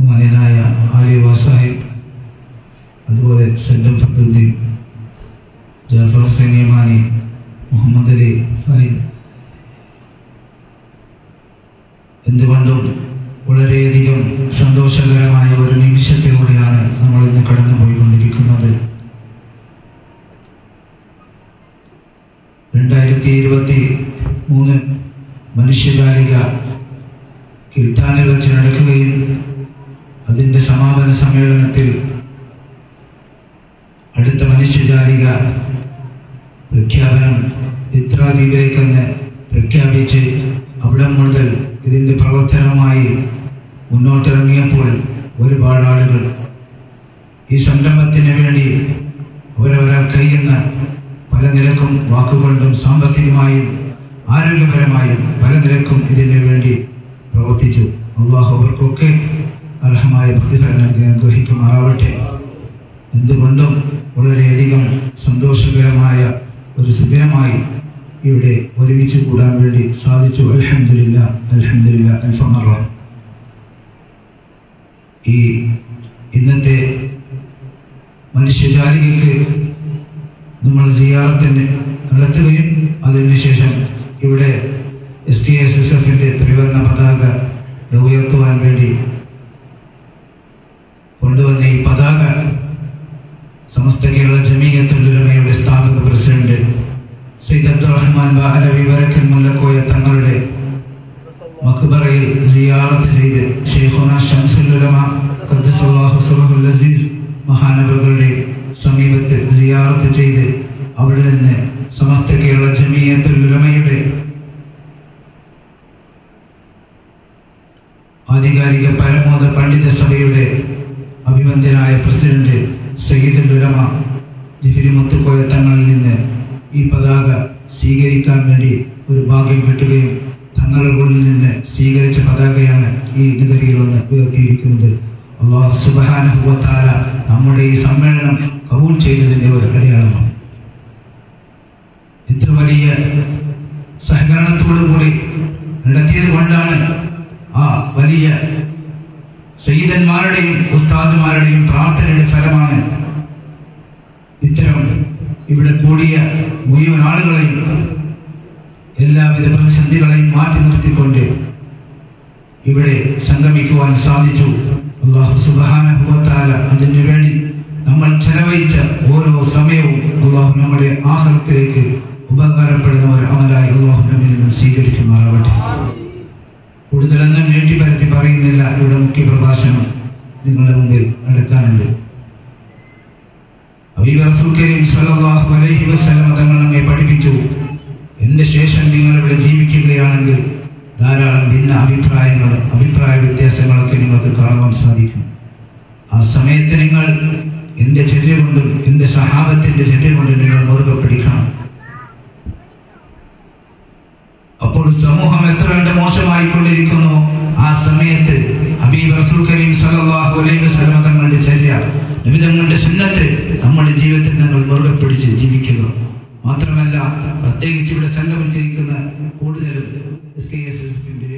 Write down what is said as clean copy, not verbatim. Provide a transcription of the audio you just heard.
ബഹുമാന്യനായ ആലിവ സാഹിബ്, അതുപോലെ സെല്ലം ഫത്തുദ്ദീൻ, ജാഫർ ഹുസൈൻ യമാനി, മുഹമ്മദ് അലി സാഹിബ്, എന്തുകൊണ്ടും വളരെയധികം സന്തോഷകരമായ ഒരു നിമിഷത്തിലൂടെയാണ് നമ്മൾ ഇന്ന് കടന്നുപോയിക്കൊണ്ടിരിക്കുന്നത്. 2023 മനുഷ്യജാലിക കിൽത്താനിൽ വെച്ച് നടക്കുകയും അതിൻ്റെ സമാപന സമ്മേളനത്തിൽ അടുത്ത മനുഷ്യജാലിക പ്രഖ്യാപനം ഇത്രാദ്വീപിലേക്കെന്ന് പ്രഖ്യാപിച്ച് അവിടെ മുതൽ ഇതിൻ്റെ പ്രവർത്തനവുമായി മുന്നോട്ടിറങ്ങിയപ്പോൾ ഒരുപാട് ആളുകൾ ഈ സംരംഭത്തിന് വേണ്ടി അവരവരാൽ കഴിയുന്ന പല നിരക്കും വാക്കുകൊണ്ടും സാമ്പത്തികമായും ആരോഗ്യപരമായും പല നിരക്കും ഇതിനു വേണ്ടി പ്രവർത്തിച്ചു. അള്ളാഹു അവർക്കൊക്കെ അർഹമായ പ്രതിഫലം അനുഗ്രഹിക്കുമാറാവട്ടെ. എന്തുകൊണ്ടും വളരെയധികം സന്തോഷകരമായ ഒരു സുദിനമായി ഇവിടെ ഒരുമിച്ച് കൂടാൻ വേണ്ടി സാധിച്ചു. അൽഹംദുലില്ലാഹ്, അൽഹംദുലില്ലാഹ്, അൽഫമറ. ഈ ഇന്നത്തെ മനുഷ്യജാലികയ്ക്ക് നമ്മൾ സിയാറത്തിന് നടത്തുകയും അതിനുശേഷം ഇവിടെ SKSSFന്റെ ത്രിവർണ്ണ പതാക ഉയർത്തുവാൻ വേണ്ടി കൊണ്ടുവന്ന ഈ പതാക സമസ്ത കേരള ജമീയത്തുൽ ഉലമയുടെ സ്ഥാപക പ്രസിഡന്റ് സയ്യിദ് അബ്ദുറഹ്മാൻ ബഅലവി ബറക്കൽ മുല്ലക്കോയ തങ്ങളുടെ മഖ്ബറയിൽ സിയാറത്ത് ചെയ്ത് ശൈഖുനാ ശംസുൽ ഉലമ ഖദ്ദസല്ലാഹു സിറഹുൽ അസീസ് മഹാനവറുകളുടെ സമീപത്ത് സിയാറത്ത് ചെയ്ത് അവിടെ നിന്ന് സമസ്ത കേരള ജമീയത്തുൽ ഉലമയുടെ ആധികാരിക പരമോന്നത പണ്ഡിത സഭയുടെ അഭിവന്ദ്യനായ പ്രസിഡന്റ് സയ്യിദുൽ ഉലമ ജിഫിരി മുത്തുക്കോയ തങ്ങളിൽ നിന്ന് ഈ പതാക സ്വീകരിക്കാൻ വേണ്ടി ഒരു ഭാഗ്യം കിട്ടുകയും തങ്ങളുടെ ഉള്ളിൽ നിന്ന് സ്വീകരിച്ച പതാകയാണ് ഈ നഗരിയിൽ വന്ന് ഉയർത്തിയിരിക്കുന്നത്. അല്ലാഹു സുബ്ഹാനഹു വ തആല നമ്മുടെ ഈ സമ്മേളനം കബൂൽ ചെയ്തതിന്റെ ഒരു അടയാളമാണ്. ഇത്ര വലിയ സഹകരണത്തോടുകൂടി നടത്തിയത് കൊണ്ടാണ് ആ വലിയ സയ്യിദന്മാരുടെയും ഉസ്താദുമാരുടെയും പ്രാർത്ഥനയുടെ ഫലമാണ് ഇത്തരം ഇവിടെ കൂടിയ മുഴുവൻ ആളുകളെയും എല്ലാവിധ പ്രതിസന്ധികളെയും മാറ്റി നിർത്തിക്കൊണ്ട് ഇവിടെ സംഗമിക്കുവാൻ സാധിച്ചു. അല്ലാഹു സുബ്ഹാനഹു വ തആല അതിനു വേണ്ടി നമ്മൾ ചെലവഴിച്ച ഓരോ സമയവും അല്ലാഹു നമ്മുടെ ആഖിറത്തിലേക്ക് ഉപകാരപ്പെടുന്ന ഒരു അമലായി അല്ലാഹു നമ്മിൽ നിന്നും സ്വീകരിക്കുമാറാവട്ടെ. കൂടുതലൊന്നും നീട്ടിപ്പരത്തി പറയുന്നില്ല. ഇവിടെ മുഖ്യ പ്രഭാഷണം നിങ്ങളുടെ മുമ്പിൽ നടക്കാനുണ്ട്. ഹബീബ് റസൂൽ കരീം സല്ലല്ലാഹു അലൈഹി വസല്ലം തങ്ങൾ നമ്മെ പഠിപ്പിച്ചു, എന്റെ ശേഷം നിങ്ങൾ ഇവിടെ ജീവിക്കുകയാണെങ്കിൽ ധാരാളം ഭിന്ന അഭിപ്രായ വ്യത്യാസങ്ങളൊക്കെ നിങ്ങൾക്ക് കാണുവാൻ സാധിക്കും. ആ സമയത്ത് നിങ്ങൾ എന്റെ ചര്യ കൊണ്ടും എന്റെ സഹാബത്തിന്റെ ചര്യ കൊണ്ടും നിങ്ങൾ മുറുകെ പിടിക്കണം. അപ്പോൾ സമൂഹം എത്ര കണ്ട് മോശമായിക്കൊണ്ടിരിക്കുന്നു, ആ സമയത്ത് ഹബീബ് റസൂൽ കരീം സല്ലല്ലാഹു അലൈഹി വസല്ലം തങ്ങളുടെ ചര്യ, നബി തങ്ങളുടെ സുന്നത്ത് നമ്മുടെ ജീവിതത്തിൽ നമ്മൾ മുറുകെ പിടിച്ച് ജീവിക്കുക. മാത്രമല്ല, പ്രത്യേകിച്ച് ഇവിടെ സംഗമിച്ചിരിക്കുന്ന കൂടുതലും SKSSFന്റെ